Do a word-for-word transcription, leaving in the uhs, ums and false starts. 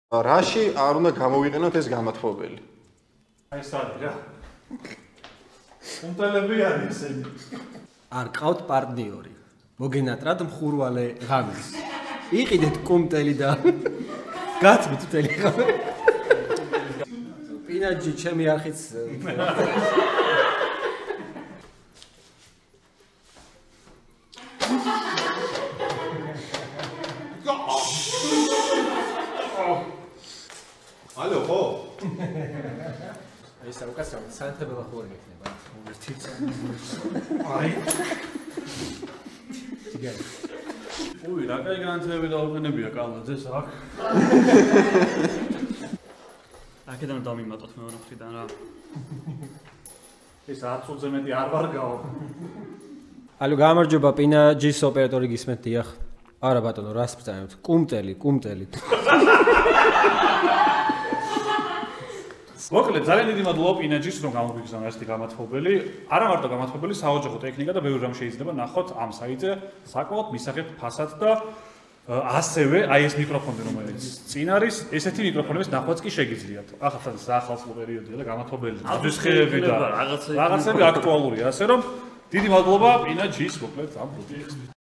რაში არ უნდა გამოვიყენოთ ეს გამათბობელი? აი ეს არის რა. კუმტელები არის ესენი. არ ყავთ პარტნიორი. მოგენატრად მხურვალე ღამის. იყიდეთ კუმტელი და გაცმით მთელი ღამე. პინაჯი ჩემი არხიც ალო ხო? ეს არ უკაცრავად საერთებელა ხوار იქნება. მოვერთით. აი. იგივე. უი, რა კაი განათლები დაუყენებია კალაძეს აქ. აქედან დავიმატოთ მეორე მხრიდან რა. ეს ათს ოცზე მეტი არ ვარ გაო. ალო გამარჯობა პინაჯის ოპერატორი გისმენთ დიახ. არა ბატონო, რას ბრძანებთ? კუმტელი, კუმტელი. მოკლედ, ძალიან დიდი მადლობა პინაჯის, რომ გამოგვიგზავნა ესეთი გამათბობელი. არა მარტო გამათბობელი, საოჯახო ტექნიკა და ბევრი რამ შეიძლება ნახოთ ამ საიტზე, საკმაოდ მისაღებ ფასად და ასევე აი ეს მიკროფონი რომელიც წინ არის, ესეთი მიკროფონების ნახვაც კი შეგიძლიათ. ახლა საახალწლო პერიოდია და გამათბობელი აბსხეები და რაღაცები აქტუალურია, ასე რომ დიდი მადლობა პინაჯის მოკლედ ამ პროექტზე.